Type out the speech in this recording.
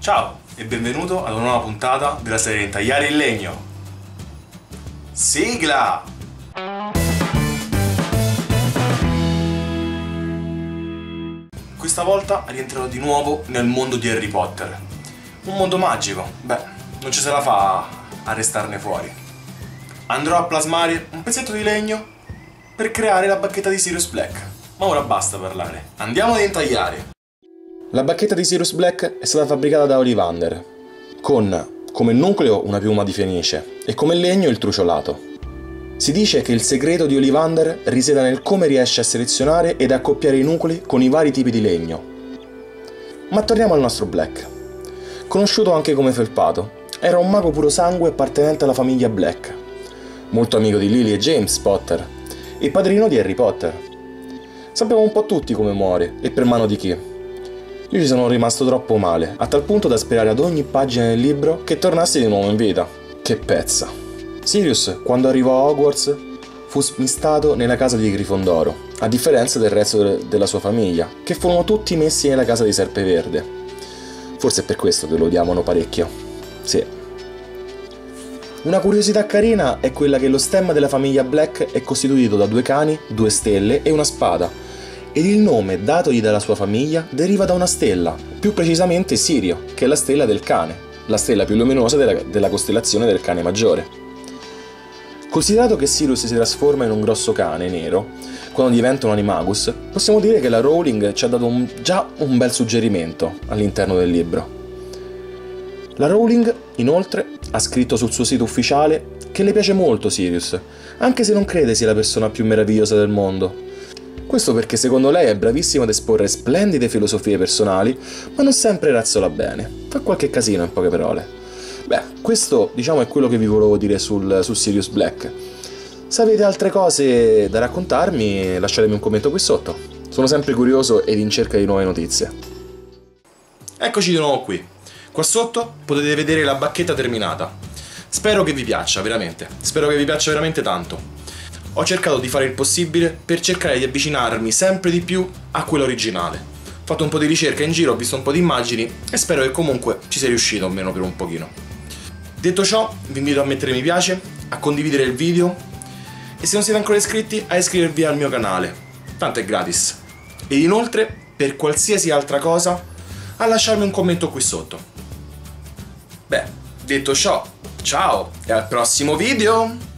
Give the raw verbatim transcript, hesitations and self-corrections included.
Ciao e benvenuto ad una nuova puntata della serie Intagliare il legno. Sigla! Questa volta rientrerò di nuovo nel mondo di Harry Potter. Un mondo magico, beh, non ci se la fa a restarne fuori. Andrò a plasmare un pezzetto di legno per creare la bacchetta di Sirius Black. Ma ora basta parlare, andiamo ad intagliare! La bacchetta di Sirius Black è stata fabbricata da Ollivander, con come nucleo una piuma di fenice e come legno il truciolato. Si dice che il segreto di Ollivander risieda nel come riesce a selezionare ed accoppiare i nuclei con i vari tipi di legno. Ma torniamo al nostro Black. Conosciuto anche come Felpato, era un mago puro sangue appartenente alla famiglia Black, molto amico di Lily e James Potter e padrino di Harry Potter. Sappiamo un po' tutti come muore e per mano di chi. Io ci sono rimasto troppo male, a tal punto da sperare ad ogni pagina del libro che tornasse di nuovo in vita. Che pezza! Sirius, quando arrivò a Hogwarts, fu smistato nella casa di Grifondoro, a differenza del resto de- della sua famiglia, che furono tutti messi nella casa di Serpeverde. Forse è per questo che lo odiavano parecchio. Sì. Una curiosità carina è quella che lo stemma della famiglia Black è costituito da due cani, due stelle e una spada, ed il nome datogli dalla sua famiglia deriva da una stella, più precisamente Sirio, che è la stella del cane, la stella più luminosa della, della costellazione del Cane Maggiore. Considerato che Sirius si trasforma in un grosso cane nero quando diventa un animagus, possiamo dire che la Rowling ci ha dato un, già un bel suggerimento all'interno del libro. La Rowling, inoltre, ha scritto sul suo sito ufficiale che le piace molto Sirius, anche se non crede sia la persona più meravigliosa del mondo. Questo perché secondo lei è bravissimo ad esporre splendide filosofie personali, ma non sempre razzola bene. Fa qualche casino in poche parole. Beh, questo diciamo è quello che vi volevo dire sul, su Sirius Black. Se avete altre cose da raccontarmi, lasciatemi un commento qui sotto. Sono sempre curioso ed in cerca di nuove notizie. Eccoci di nuovo qui. Qua sotto potete vedere la bacchetta terminata. Spero che vi piaccia, veramente. Spero che vi piaccia veramente tanto. Ho cercato di fare il possibile per cercare di avvicinarmi sempre di più a quello originale. Ho fatto un po' di ricerca in giro, ho visto un po' di immagini e spero che comunque ci sia riuscito, almeno per un pochino. Detto ciò, vi invito a mettere mi piace, a condividere il video e se non siete ancora iscritti a iscrivervi al mio canale, tanto è gratis. Ed inoltre, per qualsiasi altra cosa, a lasciarmi un commento qui sotto. Beh, detto ciò, ciao e al prossimo video!